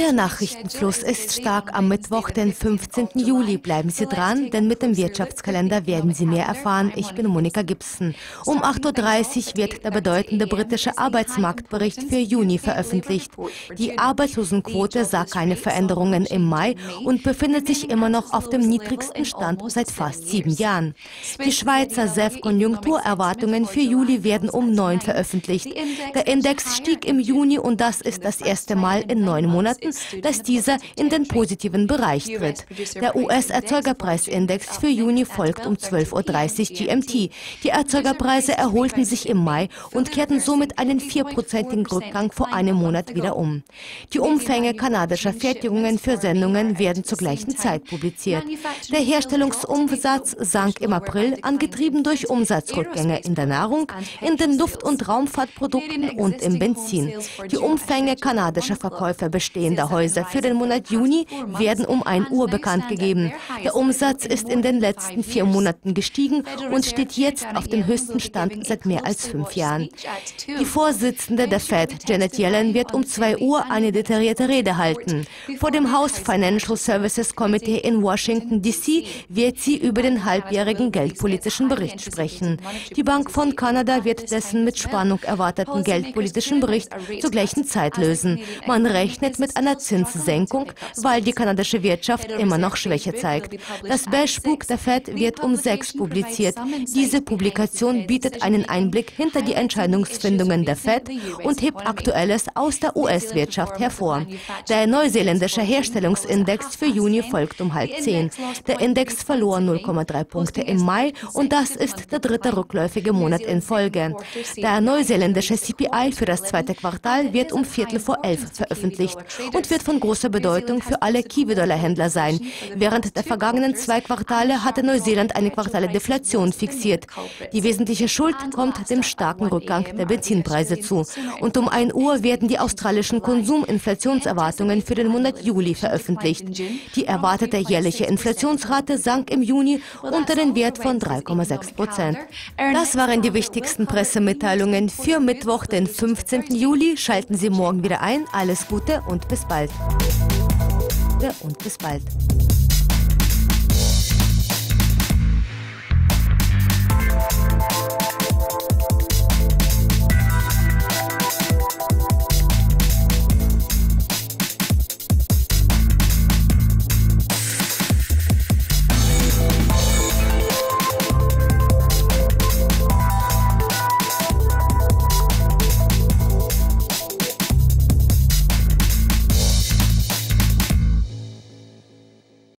Der Nachrichtenfluss ist stark am Mittwoch, den 15. Juli. Bleiben Sie dran, denn mit dem Wirtschaftskalender werden Sie mehr erfahren. Ich bin Monika Gibson. Um 8:30 Uhr wird der bedeutende britische Arbeitsmarktbericht für Juni veröffentlicht. Die Arbeitslosenquote sah keine Veränderungen im Mai und befindet sich immer noch auf dem niedrigsten Stand seit fast 7 Jahren. Die Schweizer SEF-Konjunkturerwartungen für Juli werden um 9 veröffentlicht. Der Index stieg im Juni und das ist das erste Mal in 9 Monaten, dass dieser in den positiven Bereich tritt. Der US-Erzeugerpreisindex für Juni folgt um 12:30 Uhr GMT. Die Erzeugerpreise erholten sich im Mai und kehrten somit einen 4%igen Rückgang vor einem Monat wieder um. Die Umfänge kanadischer Fertigungen für Sendungen werden zur gleichen Zeit publiziert. Der Herstellungsumsatz sank im April, angetrieben durch Umsatzrückgänge in der Nahrung, in den Luft- und Raumfahrtprodukten und im Benzin. Die Umfänge kanadischer Verkäufer bestehender Häuser für den Monat Juni werden um 1 Uhr bekannt gegeben. Der Umsatz ist in den letzten 4 Monaten gestiegen und steht jetzt auf dem höchsten Stand seit mehr als 5 Jahren. Die Vorsitzende der Fed, Janet Yellen, wird um 2 Uhr eine detaillierte Rede halten. Vor dem House Financial Services Committee in Washington, D.C. wird sie über den halbjährigen geldpolitischen Bericht sprechen. Die Bank von Kanada wird dessen mit Spannung erwarteten geldpolitischen Bericht zur gleichen Zeit lösen. Man rechnet mit einer Zinssenkung, weil die kanadische Wirtschaft immer noch Schwäche zeigt. Das Beige-Buch der Fed wird um 6 publiziert. Diese Publikation bietet einen Einblick hinter die Entscheidungsfindungen der Fed und hebt Aktuelles aus der US-Wirtschaft hervor. Der neuseeländische Herstellungsindex für Juni folgt um 9:30. Der Index verlor 0,3 Punkte im Mai und das ist der dritte rückläufige Monat in Folge. Der neuseeländische CPI für das zweite Quartal wird um 11:15 veröffentlicht und wird von großer Bedeutung für alle Kiwi-Dollar-Händler sein. Während der vergangenen 2 Quartale hatte Neuseeland eine quartale Deflation fixiert. Die wesentliche Schuld kommt dem starken Rückgang der Benzinpreise zu. Und um 1 Uhr werden die australischen Konsuminflationserwartungen für den Monat Juli veröffentlicht. Die erwartete jährliche Inflationsrate sank im Juni unter den Wert von 3,6%. Das waren die wichtigsten Pressemitteilungen für Mittwoch, den 15. Juli. Schalten Sie morgen wieder ein. Alles Gute und bis bald.